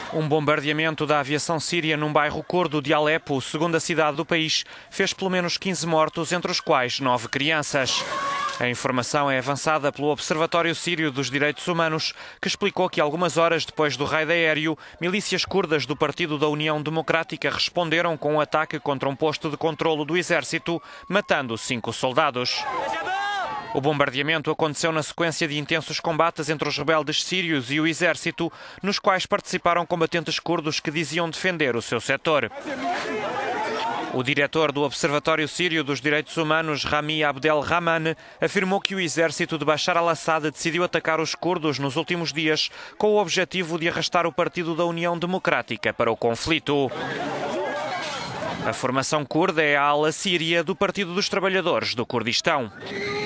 Um bombardeamento da aviação síria num bairro curdo de Alepo, segunda cidade do país, fez pelo menos 15 mortos, entre os quais 9 crianças. A informação é avançada pelo Observatório Sírio dos Direitos Humanos, que explicou que algumas horas depois do raid aéreo, milícias curdas do Partido da União Democrática responderam com um ataque contra um posto de controlo do exército, matando 5 soldados. O bombardeamento aconteceu na sequência de intensos combates entre os rebeldes sírios e o exército, nos quais participaram combatentes curdos que diziam defender o seu setor. O diretor do Observatório Sírio dos Direitos Humanos, Rami Abdelrahman, afirmou que o exército de Bashar al-Assad decidiu atacar os curdos nos últimos dias com o objetivo de arrastar o Partido da União Democrática para o conflito. A formação curda é a ala síria do Partido dos Trabalhadores do Kurdistão.